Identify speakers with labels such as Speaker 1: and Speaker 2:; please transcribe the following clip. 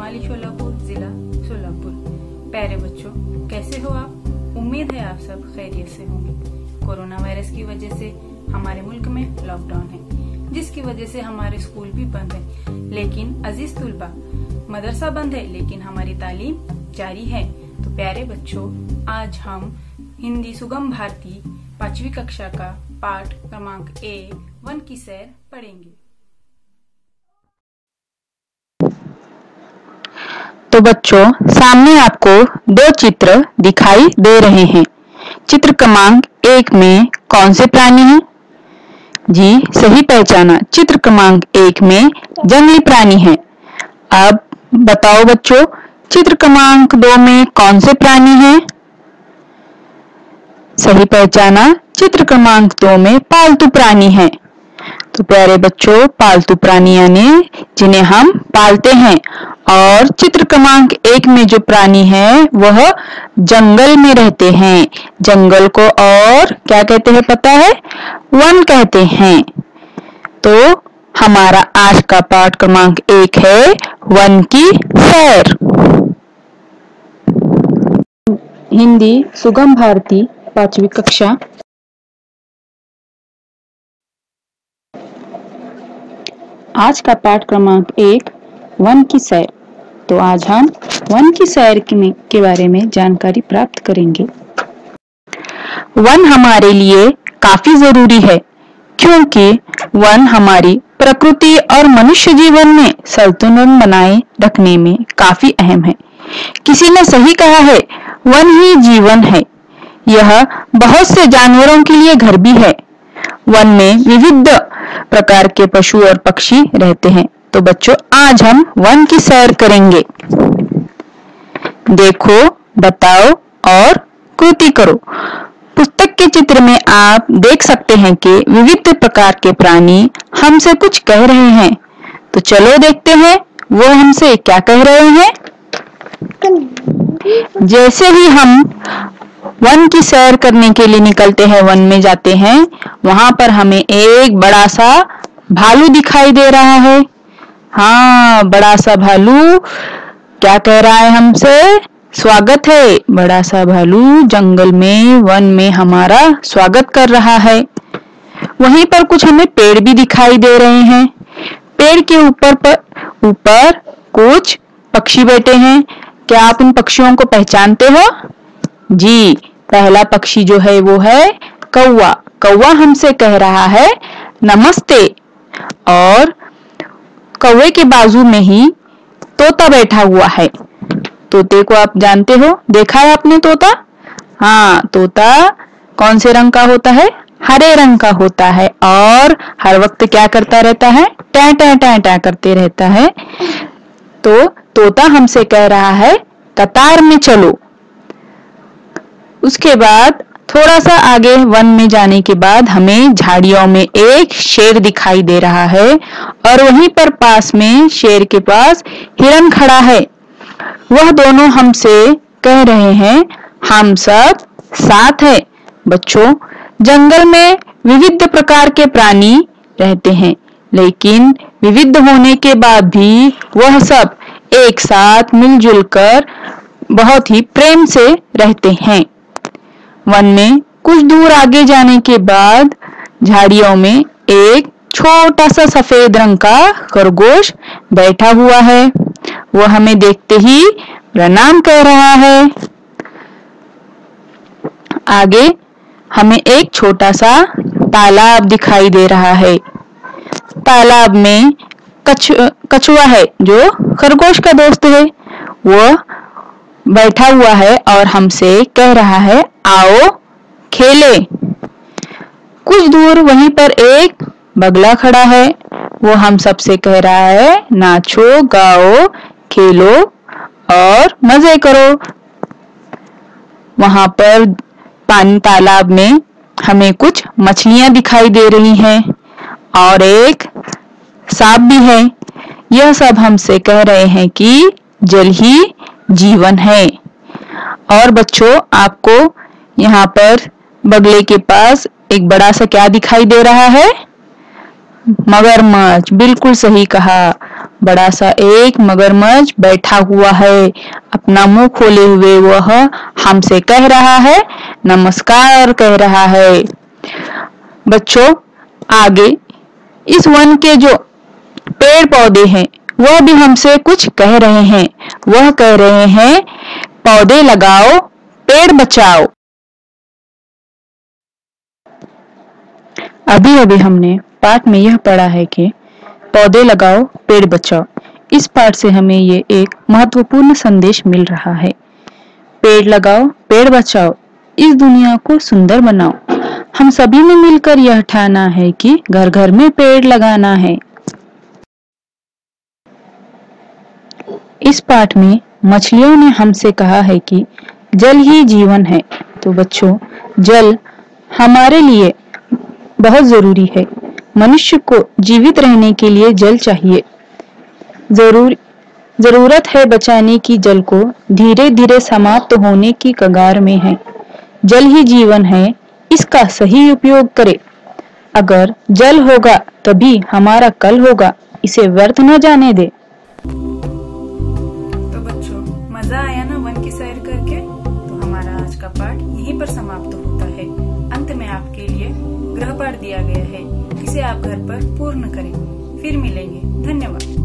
Speaker 1: माली शोलापुर, जिला सोलापुर। प्यारे बच्चों, कैसे हो आप? उम्मीद है आप सब खैरियत से होंगे। कोरोना वायरस की वजह से हमारे मुल्क में लॉकडाउन है, जिसकी वजह से हमारे स्कूल भी बंद है। लेकिन अजीज तुलबा, मदरसा बंद है लेकिन हमारी तालीम जारी है। तो प्यारे बच्चों, आज हम हिंदी सुगम भारती 5वीं कक्षा का पाठ क्रमांक A1 की सैर पढ़ेंगे।
Speaker 2: तो बच्चों, सामने आपको दो चित्र दिखाई दे रहे हैं। चित्र क्रमांक 1 में कौन से प्राणी हैं? जी, सही पहचाना। चित्र क्रमांक 1 में जंगली प्राणी हैं। अब बताओ बच्चों, चित्र क्रमांक 2 में कौन से प्राणी हैं? सही पहचाना। चित्र क्रमांक 2 में पालतू प्राणी हैं। तो प्यारे बच्चों, पालतू प्राणी यानी जिन्हें हम पालते हैं। और चित्र क्रमांक 1 में जो प्राणी है वह जंगल में रहते हैं। जंगल को और क्या कहते हैं पता है? वन कहते हैं। तो हमारा आज का पाठ क्रमांक 1 है वन की सैर। हिंदी सुगम भारती 5वीं कक्षा। आज का पाठ क्रमांक 1 वन की सैर। तो आज हम वन की सैर के बारे में जानकारी प्राप्त करेंगे। वन हमारे लिए काफी जरूरी है, क्योंकि वन हमारी प्रकृति और मनुष्य जीवन में संतुलन बनाए रखने में काफी अहम है। किसी ने सही कहा है, वन ही जीवन है। यह बहुत से जानवरों के लिए घर भी है। वन में विविध प्रकार के पशु और पक्षी रहते हैं। तो बच्चों, आज हम वन की सैर करेंगे। देखो, बताओ और कृति करो। पुस्तक के चित्र में आप देख सकते हैं कि विविध प्रकार के प्राणी हमसे कुछ कह रहे हैं। तो चलो देखते हैं वो हमसे क्या कह रहे हैं। जैसे ही हम वन की सैर करने के लिए निकलते हैं, वन में जाते हैं, वहां पर हमें एक बड़ा सा भालू दिखाई दे रहा है। हाँ, बड़ा सा भालू क्या कह रहा है हमसे? स्वागत है। बड़ा सा भालू जंगल में, वन में हमारा स्वागत कर रहा है। वहीं पर कुछ हमें पेड़ भी दिखाई दे रहे हैं। पेड़ के ऊपर कुछ पक्षी बैठे हैं। क्या आप उन पक्षियों को पहचानते हो? जी, पहला पक्षी जो है वो है कौवा। कौवा हमसे कह रहा है नमस्ते। और कौवे के बाजू में ही तोता बैठा हुआ है। तोते को आप जानते हो? देखा है आपने तोता? हाँ, तोता कौन से रंग का होता है? हरे रंग का होता है। और हर वक्त क्या करता रहता है? टै टै टै टै करते रहता है। तो तोता हमसे कह रहा है कतार में चलो। उसके बाद थोड़ा सा आगे वन में जाने के बाद हमें झाड़ियों में एक शेर दिखाई दे रहा है। और वहीं पर पास में शेर के पास हिरन खड़ा है। वह दोनों हमसे कह रहे हैं हम सब साथ हैं। बच्चों, जंगल में विविध प्रकार के प्राणी रहते हैं, लेकिन विविध होने के बाद भी वह सब एक साथ मिलजुल कर बहुत ही प्रेम से रहते हैं। वन में कुछ दूर आगे जाने के बाद झाड़ियों में एक छोटा सा सफेद रंग का खरगोश बैठा हुआ है। वह हमें देखते ही प्रणाम कह रहा है। आगे हमें एक छोटा सा तालाब दिखाई दे रहा है। तालाब में कछुआ है जो खरगोश का दोस्त है। वह बैठा हुआ है और हमसे कह रहा है आओ खेले। कुछ दूर वहीं पर एक बगला खड़ा है। वो हम सबसे कह रहा है नाचो, गाओ, खेलो और मजे करो। वहां पर पानी तालाब में हमें कुछ मछलियां दिखाई दे रही हैं और एक सांप भी है। यह सब हमसे कह रहे हैं कि जल ही जीवन है। और बच्चों, आपको यहाँ पर बगले के पास एक बड़ा सा क्या दिखाई दे रहा है? मगरमच्छ। बिल्कुल सही कहा। बड़ा सा एक मगरमच्छ बैठा हुआ है। अपना मुंह खोले हुए वह हमसे कह रहा है, नमस्कार कह रहा है। बच्चों, आगे इस वन के जो पेड़ पौधे हैं वह भी हमसे कुछ कह रहे हैं। वह कह रहे हैं, पौधे लगाओ, पेड़ बचाओ। अभी अभी हमने पाठ में यह पढ़ा है कि पौधे लगाओ, पेड़ बचाओ। इस पाठ से हमें ये एक महत्वपूर्ण संदेश मिल रहा है। पेड़ लगाओ, पेड़ बचाओ, इस दुनिया को सुंदर बनाओ। हम सभी ने मिलकर यह ठाना है कि घर घर में पेड़ लगाना है। इस पाठ में मछलियों ने हमसे कहा है कि जल ही जीवन है। तो बच्चों, जल हमारे लिए बहुत जरूरी है। मनुष्य को जीवित रहने के लिए जल चाहिए। जरूरत है बचाने की जल को, धीरे धीरे समाप्त होने की कगार में है। जल ही जीवन है, इसका सही उपयोग करें। अगर जल होगा तभी हमारा कल होगा, इसे व्यर्थ न जाने दे।
Speaker 1: तो बच्चों, मजा आया ना वन की सैर करके? तो हमारा आज का पाठ यहीं पर समाप्त होता है। अंत में आपके लिए गृह पाठ दिया गया है, इसे आप घर पर पूर्ण करें। फिर मिलेंगे। धन्यवाद।